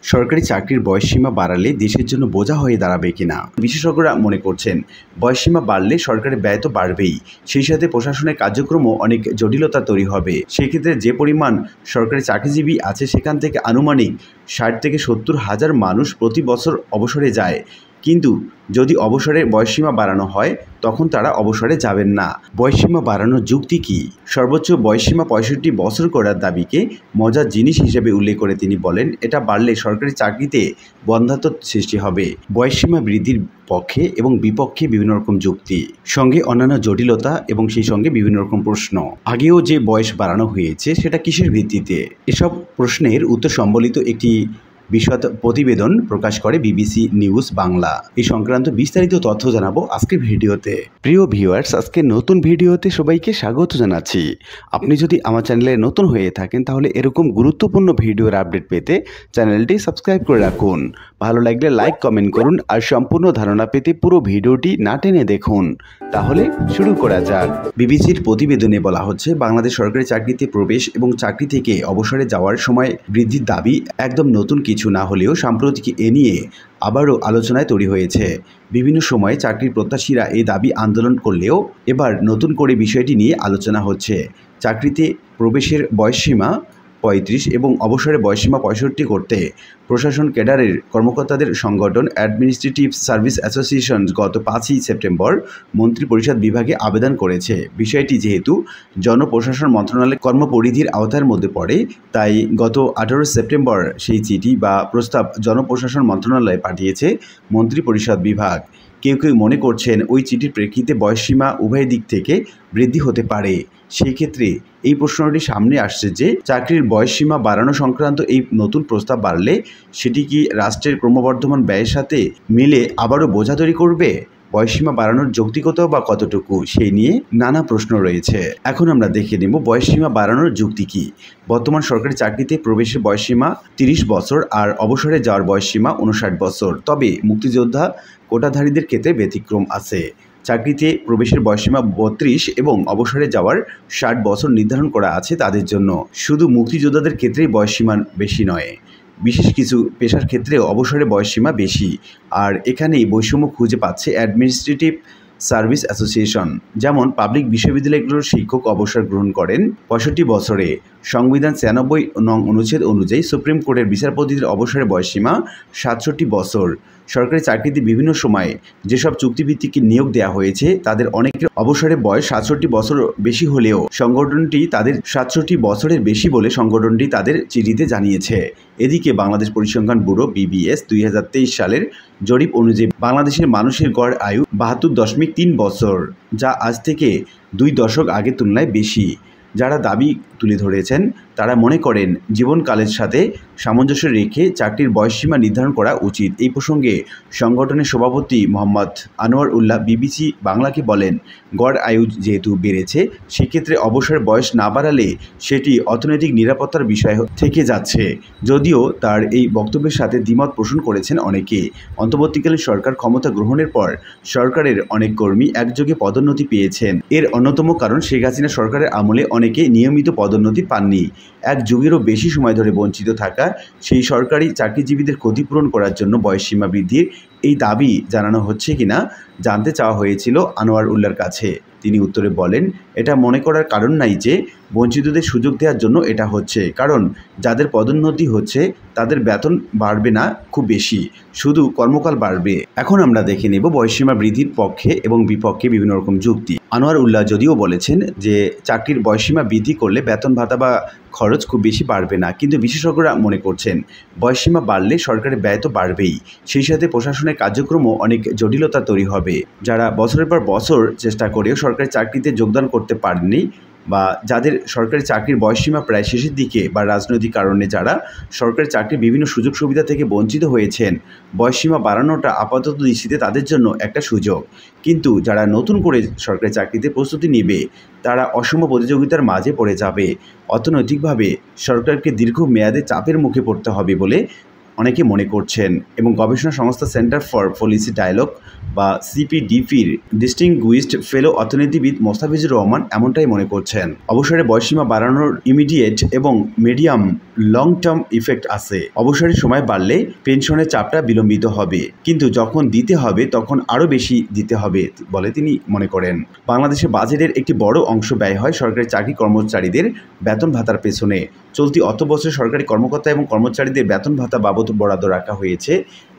সরকারি চাকরির বয়সসীমা বাড়ালে দেশের জন্য বোঝা হয়ে দাঁড়াবে কিনা। বিশেষজ্ঞরা মনে করছেন, বয়সসীমা বাড়লে সরকারের ব্যয় তো বাড়বেই, সেই সাথে প্রশাসনের কার্যক্রমও অনেক জটিলতা তৈরি হবে। সেক্ষেত্রে যে পরিমাণ সরকারি চাকরিজীবী আছে সেখান থেকে আনুমানিক ৬০ থেকে ৭০ হাজার মানুষ প্রতি বছর অবসরে যায়। কিন্তু যদি অবসরের বয়সসীমা বাড়ানো হয় তখন তারা অবসরে যাবেন না। বয়সসীমা বাড়ানোর যুক্তি কী? সর্বোচ্চ বয়সসীমা ৬৫ বছর করার দাবিকে মজার জিনিস হিসেবে উল্লেখ করে তিনি বলেন, এটা বাড়লে সরকারি চাকরিতে বন্ধ্যাত্ব সৃষ্টি হবে। বয়সসীমা বৃদ্ধির পক্ষে এবং বিপক্ষে বিভিন্ন রকম যুক্তি, সঙ্গে অন্যান্য জটিলতা এবং সেই সঙ্গে বিভিন্ন রকম প্রশ্ন। আগেও যে বয়স বাড়ানো হয়েছে সেটা কিসের ভিত্তিতে? এসব প্রশ্নের উত্তর সম্বলিত একটি বিশদ প্রতিবেদন প্রকাশ করে বিবিসি নিউজ বাংলা। এই সংক্রান্ত বিস্তারিত তথ্য জানাবো আজকের ভিডিওতে। প্রিয় ভিউয়ার্স, আজকে নতুন ভিডিওতে সবাইকে স্বাগত জানাচ্ছি। আপনি যদি আমার চ্যানেলে নতুন হয়ে থাকেন তাহলে এরকম গুরুত্বপূর্ণ ভিডিওর আপডেট পেতে চ্যানেলটি সাবস্ক্রাইব করে রাখুন। ভালো লাগলে লাইক কমেন্ট করুন আর সম্পূর্ণ ধারণা পেতে পুরো ভিডিওটি না টেনে দেখুন। তাহলে শুরু করা যাক। বিবিসির প্রতিবেদনে বলা হচ্ছে, বাংলাদেশ সরকারি চাকরিতে প্রবেশ এবং চাকরি থেকে অবসরে যাওয়ার সময় বৃদ্ধির দাবি একদম নতুন কিছু না হলেও সাম্প্রতিক এ নিয়ে আবারও আলোচনায় তৈরি হয়েছে। বিভিন্ন সময়ে চাকরির প্রত্যাশীরা এই দাবি আন্দোলন করলেও এবার নতুন করে বিষয়টি নিয়ে আলোচনা হচ্ছে। চাকরিতে প্রবেশের বয়সসীমা ৩৫ এবং অবসরের বয়সসীমা ৬৫ করতে প্রশাসন ক্যাডারের কর্মকর্তাদের সংগঠন অ্যাডমিনিস্ট্রেটিভ সার্ভিস অ্যাসোসিয়েশন গত ৫ই সেপ্টেম্বর মন্ত্রিপরিষদ বিভাগে আবেদন করেছে। বিষয়টি যেহেতু জনপ্রশাসন মন্ত্রণালয়ের কর্মপরিধির আওতার মধ্যে পড়ে, তাই গত ১৮ সেপ্টেম্বর সেই চিঠি বা প্রস্তাব জনপ্রশাসন মন্ত্রণালয়ে পাঠিয়েছে মন্ত্রিপরিষদ বিভাগ। কেউ কেউ মনে করছেন ওই চিঠির প্রেক্ষিতে বয়সসীমা উভয় দিক থেকে বৃদ্ধি হতে পারে। সেই ক্ষেত্রে এই প্রশ্নটি সামনে আসছে যে, চাকরির বয়সসীমা বাড়ানো সংক্রান্ত এই নতুন প্রস্তাব বাড়লে সেটি কি রাষ্ট্রের ক্রমবর্ধমান ব্যয়ের সাথে মিলে আবারও বোঝা তৈরি করবে? বয়সসীমা বাড়ানোর যৌক্তিকতা বা কতটুকু, সেই নিয়ে নানা প্রশ্ন রয়েছে। এখন আমরা দেখে নেব বয়সসীমা বাড়ানোর যুক্তি কী। বর্তমান সরকারি চাকরিতে প্রবেশের বয়সসীমা ৩০ বছর আর অবসরে যাওয়ার বয়সসীমা ৫৯ বছর। তবে মুক্তিযোদ্ধা কোটাধারীদের ক্ষেত্রে ব্যতিক্রম আছে। চাকরিতে প্রবেশের বয়সসীমা ৩২ এবং অবসরে যাওয়ার ৬০ বছর নির্ধারণ করা আছে তাদের জন্য। শুধু মুক্তিযোদ্ধাদের ক্ষেত্রেই বয়সসীমা বেশি নয়, বিশেষ কিছু পেশার ক্ষেত্রেও অবসরের বয়সসীমা বেশি। আর এখানেই বৈষম্য খুঁজে পাচ্ছে অ্যাডমিনিস্ট্রেটিভ সার্ভিস অ্যাসোসিয়েশন। যেমন পাবলিক বিশ্ববিদ্যালয়গুলোর শিক্ষক অবসর গ্রহণ করেন ৬৫ বছরে। সংবিধান ৯৬ নং অনুচ্ছেদ অনুযায়ী সুপ্রিম কোর্টের বিচারপতিদের অবসরের বয়সসীমা ৬৭ বছর। সরকারি চাকরিতে বিভিন্ন সময়ে যেসব চুক্তিভিত্তিক নিয়োগ দেওয়া হয়েছে তাদের অনেকের অবসরের বয়স ৬৭ বছর বেশি হলেও সংগঠনটি তাদের ৬৭ বছরের বেশি বলে সংগঠনটি তাদের চিঠিতে জানিয়েছে। এদিকে বাংলাদেশ পরিসংখ্যান ব্যুরো BBS ২০২৩ সালের জরিপ অনুযায়ী বাংলাদেশের মানুষের গড় আয়ু ৭২.৩ বছর, যা আজ থেকে ২ দশক আগের তুলনায় বেশি। যারা দাবি তুলে ধরেছেন তারা মনে করেন জীবনকালের সাথে সামঞ্জস্য রেখে চাকরির বয়সসীমা নির্ধারণ করা উচিত। এই প্রসঙ্গে সংগঠনের সভাপতি মোহাম্মদ আনোয়ার উল্লাহ বিবিসি বাংলাকে বলেন, গড় আয়ু যেহেতু বেড়েছে সেক্ষেত্রে অবসরের বয়স না বাড়ালে সেটি অর্থনৈতিক নিরাপত্তার বিষয় থেকে যাচ্ছে। যদিও তার এই বক্তব্যের সাথে দ্বিমত পোষণ করেছেন অনেকে। অন্তর্বর্তীকালীন সরকার ক্ষমতা গ্রহণের পর সরকারের অনেক কর্মী একযোগে পদোন্নতি পেয়েছেন। এর অন্যতম কারণ শেখ হাসিনা সরকারের আমলে অনেকে নিয়মিত পদোন্নতি পাননি। এক যুগেরও বেশি সময় ধরে বঞ্চিত থাকা সেই সরকারি চাকরিজীবীদের ক্ষতিপূরণ করার জন্য বয়সসীমা বৃদ্ধির এই দাবি জানানো হচ্ছে কিনা জানতে চাওয়া হয়েছিল আনোয়ার উল্লাহর কাছে। তিনি উত্তরে বলেন, এটা মনে করার কারণ নাই যে বঞ্চিতদের সুযোগ দেওয়ার জন্য এটা হচ্ছে, কারণ যাদের পদোন্নতি হচ্ছে তাদের বেতন বাড়বে না খুব বেশি, শুধু কর্মকাল বাড়বে। এখন আমরা দেখে নেব বয়সসীমা বৃদ্ধির পক্ষে এবং বিপক্ষে বিভিন্ন রকম যুক্তি। আনোয়ার উল্লাহ যদিও বলেছেন যে চাকরির বয়সসীমা বৃদ্ধি করলে বেতন ভাতা বা খরচ খুব বেশি বাড়বে না, কিন্তু বিশেষজ্ঞরা মনে করছেন বয়সসীমা বাড়লে সরকারের ব্যয় তো বাড়বেই, সেই সাথে প্রশাসনের কার্যক্রমও অনেক জটিলতা তৈরি হবে। যারা বছরের পর বছর চেষ্টা করেও সরকারি চাকরিতে যোগদান করতে পারেননি বা যাদের সরকারি চাকরির বয়সসীমা প্রায় শেষের দিকে বা রাজনৈতিক কারণে যারা সরকারি চাকরির বিভিন্ন সুযোগ সুবিধা থেকে বঞ্চিত হয়েছেন, বয়সসীমা বাড়ানোটা আপাতত দৃষ্টিতে তাদের জন্য একটা সুযোগ। কিন্তু যারা নতুন করে সরকারি চাকরিতে প্রস্তুতি নেবে তারা অসম প্রতিযোগিতার মাঝে পড়ে যাবে। অর্থনৈতিকভাবে সরকারকে দীর্ঘমেয়াদে চাপের মুখে পড়তে হবে বলে অনেকে মনে করছেন এবং গবেষণা সংস্থা সেন্টার ফর পলিসি ডায়ালগ বা CPDPর ডিস্টিংগুইশড ফেলো অর্থনীতিবিদ মোস্তাফিজুর রহমান এমনটাই মনে করছেন। অবসরে বয়সসীমা বাড়ানোর ইমিডিয়েট এবং মিডিয়াম লং টার্ম ইফেক্ট আছে। অবসরের সময় বাড়লে পেনশনের চাপটা বিলম্বিত হবে, কিন্তু যখন দিতে হবে তখন আরও বেশি দিতে হবে বলে তিনি মনে করেন। বাংলাদেশের বাজেটের একটি বড় অংশ ব্যয় হয় সরকারি চাকরি কর্মচারীদের বেতন ভাতার পেছনে। চলতি অর্থ বছরে সরকারি কর্মকর্তা এবং কর্মচারীদের বেতন ভাতা বাবদ বরাদ্দ রাখা হয়েছে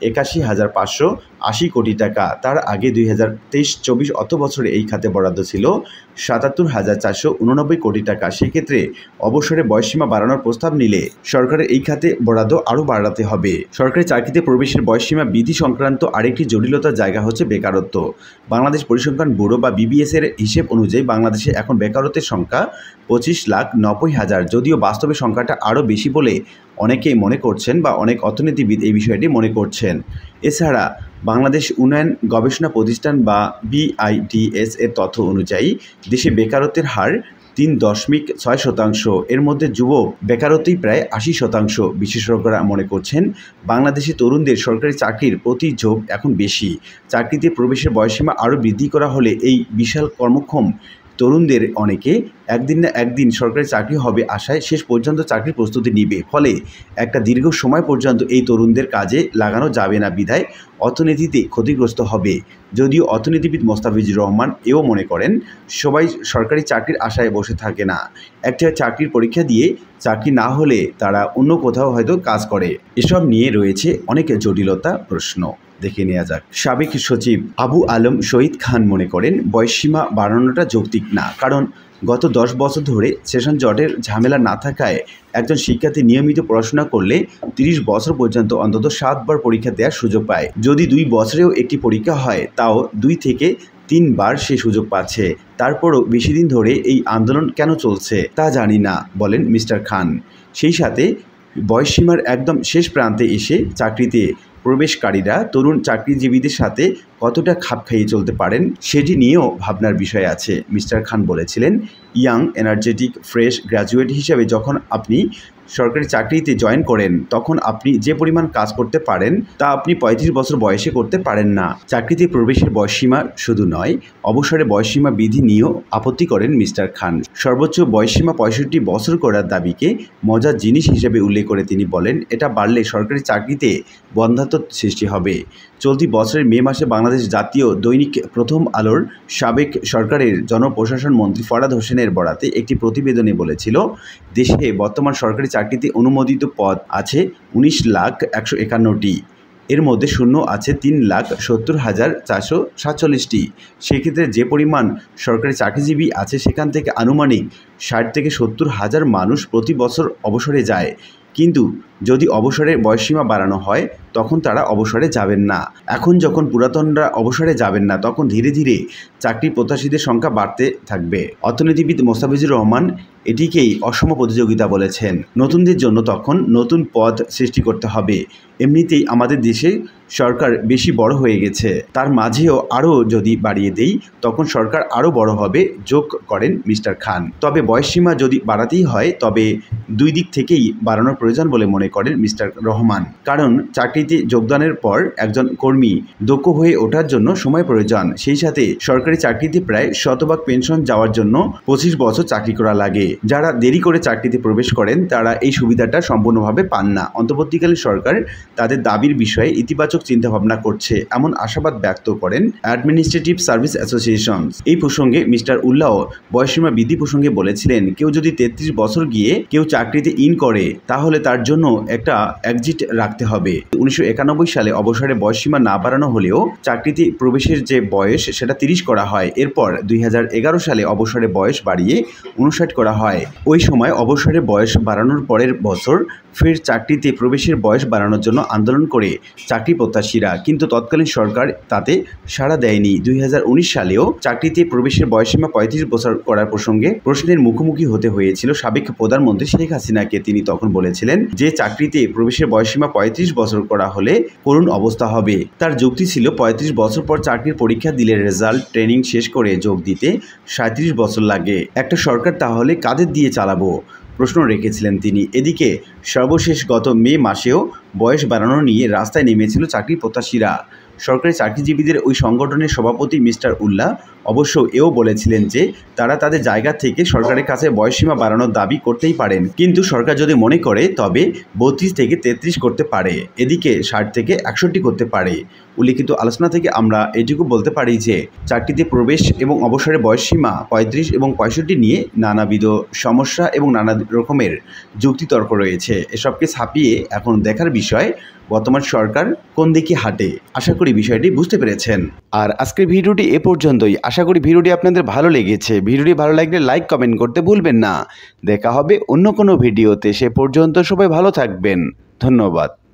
৮১,৫৮০ কোটি টাকা। তার আগে ২০২৩-২৪ অর্থ বছরে এই খাতে বরাদ্দ ছিল ৭৭,৪৮৯ কোটি টাকা। সেক্ষেত্রে অবসরে বয়সসীমা বাড়ানোর প্রস্তাব নিলে সরকারের এই খাতে বরাদ্দ আরও বাড়াতে হবে। সরকারি চাকরিতে প্রবেশের বয়সসীমা বিধি সংক্রান্ত আরেকটি জটিলতার জায়গা হচ্ছে বেকারত্ব। বাংলাদেশ পরিসংখ্যান ব্যুরো বা BBS এর হিসেব অনুযায়ী বাংলাদেশে এখন বেকারত্বের সংখ্যা ২৫,৯০,০০০, যদিও বাস্তবে সংখ্যাটা আরও বেশি বলে অনেকেই মনে করছেন বা অনেক অর্থনীতিবিদ এই বিষয়টি মনে করছেন। এছাড়া বাংলাদেশ উন্নয়ন গবেষণা প্রতিষ্ঠান বা BIDS এর তথ্য অনুযায়ী দেশে বেকারত্বের হার ৩.৬%। এর মধ্যে যুব বেকারত্বই প্রায় ৮০%। বিশেষজ্ঞরা মনে করছেন বাংলাদেশি তরুণদের সরকারি চাকরির প্রতি ঝোঁক এখন বেশি। চাকরিতে প্রবেশের বয়সসীমা আরও বৃদ্ধি করা হলে এই বিশাল কর্মক্ষম তরুণদের অনেকে একদিন না একদিন সরকারি চাকরি হবে আশায় শেষ পর্যন্ত চাকরির প্রস্তুতি নিবে। ফলে একটা দীর্ঘ সময় পর্যন্ত এই তরুণদের কাজে লাগানো যাবে না বিধায় অর্থনীতিতে ক্ষতিগ্রস্ত হবে। যদিও অর্থনীতিবিদ মোস্তাফিজুর রহমান এও মনে করেন সবাই সরকারি চাকরির আশায় বসে থাকে না। একটা চাকরির পরীক্ষা দিয়ে চাকরি না হলে তারা অন্য কোথাও হয়তো কাজ করে। এসব নিয়ে রয়েছে অনেক জটিলতা, প্রশ্ন। দেখে নেওয়া যাক। সাবেক সচিব আবু আলম শহীদ খান মনে করেন বয়সসীমা বাড়ানোটা যৌক্তিক না, কারণ গত 10 বছর ধরে সেশন জটের ঝামেলা না থাকায় একজন শিক্ষার্থী নিয়মিত পড়াশোনা করলে 30 বছর পর্যন্ত অন্তত 7 বার পরীক্ষা দেওয়ার সুযোগ পায়। যদি 2 বছরেও একটি পরীক্ষা হয় তাও 2 থেকে 3 বার সে সুযোগ পাচ্ছে। তারপরও বেশি দিন ধরে এই আন্দোলন কেন চলছে তা জানি না, বলেন মিস্টার খান। সেই সাথে বয়সসীমার একদম শেষ প্রান্তে এসে চাকরিতে প্রবেশকারীরা তরুণ চাকরিজীবীদের সাথে কতটা খাপ খাইয়ে চলতে পারেন সেটি নিয়েও ভাবনার বিষয় আছে। মিস্টার খান বলেছিলেন, ইয়াং, এনার্জেটিক, ফ্রেশ গ্র্যাজুয়েট হিসেবে যখন আপনি সরকারি চাকরিতে জয়েন করেন তখন আপনি যে পরিমাণ কাজ করতে পারেন তা আপনি 35 বছর বয়সে করতে পারেন না। চাকরিতে প্রবেশের বয়সসীমা শুধু নয়, অবসরে বয়সসীমা বিধি নিয়েও আপত্তি করেন মিস্টার খান। সর্বোচ্চ বয়সসীমা 65 বছর করার দাবিকে মজার জিনিস হিসেবে উল্লেখ করে তিনি বলেন, এটা বাড়লে সরকারি চাকরিতে বন্ধ্যাত্ব সৃষ্টি হবে। চলতি বছরের মে মাসে বাংলাদেশ জাতীয় দৈনিক প্রথম আলোর সাবেক সরকারের জনপ্রশাসন মন্ত্রী ফরহাদ হোসেনের বরাতে একটি প্রতিবেদনে বলেছিল, দেশে বর্তমান সরকারি চাকরিতে অনুমোদিত পদ আছে 19,151টি। এর মধ্যে শূন্য আছে 3,70,447টি। সেক্ষেত্রে যে পরিমাণ সরকারি চাকরিজীবী আছে সেখান থেকে আনুমানিক 60 থেকে 70 হাজার মানুষ প্রতি বছর অবসরে যায়। কিন্তু যদি অবসরের বয়সসীমা বাড়ানো হয় তখন তারা অবসরে যাবেন না। এখন যখন পুরাতনরা অবসরে যাবেন না তখন ধীরে ধীরে চাকরি প্রত্যাশীদের সংখ্যা বাড়তে থাকবে। অর্থনীতিবিদ মোস্তাফিজুর রহমান এটিকেই অসম প্রতিযোগিতা বলেছেন। নতুনদের জন্য তখন নতুন পদ সৃষ্টি করতে হবে। এমনিতেই আমাদের দেশে সরকার বেশি বড় হয়ে গেছে, তার মাঝেও আরও যদি বাড়িয়ে দেই তখন সরকার আরও বড় হবে, যোগ করেন মিস্টার খান। তবে বয়সসীমা যদি বাড়াতেই হয় তবে 2 দিক থেকেই বাড়ানোর প্রয়োজন বলে মনে করেন মিস্টার রহমান। কারণ চাকরিতে যোগদানের পর একজন কর্মী দক্ষ হয়ে ওঠার জন্য সময় প্রয়োজন। সেই সাথে সরকারি চাকরিতে প্রায় শতভাগ পেনশন যাওয়ার জন্য 25 বছর চাকরি করা লাগে। যারা দেরি করে চাকরিতে প্রবেশ করেন তারা এই সুবিধাটা সম্পূর্ণভাবে পান না। অন্তর্বর্তীকালীন সরকার তাদের দাবির বিষয়ে ইতিবাচক চিন্তাভাবনা করছে এমন আশাবাদ ব্যক্ত করেন অ্যাডমিনিস্ট্রেটিভ সার্ভিস অ্যাসোসিয়েশন। এই প্রসঙ্গে মিস্টার উল্লাহ বয়সসীমা বৃদ্ধি প্রসঙ্গে বলেছিলেন, কেউ যদি 33 বছর গিয়ে কেউ চাকরিতে ইন করে তাহলে তার জন্য একটা এক্সিট রাখতে হবে। 1991 সালে অবসরে বয়সসীমা না বাড়ানো হলেও চাকরিতে প্রবেশের যে বয়স সেটা 30 করা হয়। এরপর 2011 সালে অবসরে বয়স বাড়িয়ে 59 করা হয়। ওই সময় অবসরে বয়স বাড়ানোর পরের বছর ফের চাকরিতে প্রবেশের বয়স বাড়ানোর জন্য আন্দোলন করে চাকরি প্রত্যাশীরা, কিন্তু তৎকালীন সরকার তাতে সাড়া দেয়নি। 2019 সালেও চাকরিতে প্রবেশের বয়সসীমা 35 বছর করার প্রসঙ্গে প্রশ্নের মুখোমুখি হতে হয়েছিল সাবেক প্রধানমন্ত্রী শেখ হাসিনাকে। তিনি তখন বলেছিলেন যে চাকরিতে প্রবেশের বয়সসীমা 35 বছর করা হলে করুণ অবস্থা হবে। তার যুক্তি ছিল 35 বছর পর চাকরির পরীক্ষা দিলে রেজাল্ট, ট্রেনিং শেষ করে যোগ দিতে 37 বছর লাগে। একটা সরকার তাহলে কাদের দিয়ে চালাবো প্রশ্ন রেখেছিলেন তিনি। এদিকে সর্বশেষ গত মে মাসেও বয়স বাড়ানো নিয়ে রাস্তায় নেমেছিল চাকরি প্রত্যাশীরা। সরকারি চাকরিজীবীদের ওই সংগঠনের সভাপতি মিস্টার উল্লাহ অবশ্য এও বলেছিলেন যে তারা তাদের জায়গা থেকে সরকারের কাছে বয়সসীমা বাড়ানোর দাবি করতেই পারেন, কিন্তু সরকার যদি মনে করে তবে 32 থেকে 33 করতে পারে, এদিকে 60 থেকে 61 করতে পারে। উল্লিখিত আলোচনা থেকে আমরা এটুকু বলতে পারি যে চাকরিতে প্রবেশ এবং অবসরের বয়সসীমা 35 এবং 65 নিয়ে নানাবিধ সমস্যা এবং নানা রকমের যুক্তিতর্ক রয়েছে। এসবকে ছাপিয়ে এখন দেখার বিষয় বর্তমান সরকার কোন দিকে হাঁটে। আশা করি বিষয়টি বুঝতে পেরেছেন। আর আজকের ভিডিওটি এ পর্যন্তই। আশা করি ভিডিওটি আপনাদের ভালো লেগেছে। ভিডিওটি ভালো লাগলে লাইক কমেন্ট করতে ভুলবেন না। দেখা হবে অন্য কোনো ভিডিওতে। সে পর্যন্ত সবাই ভালো থাকবেন। ধন্যবাদ।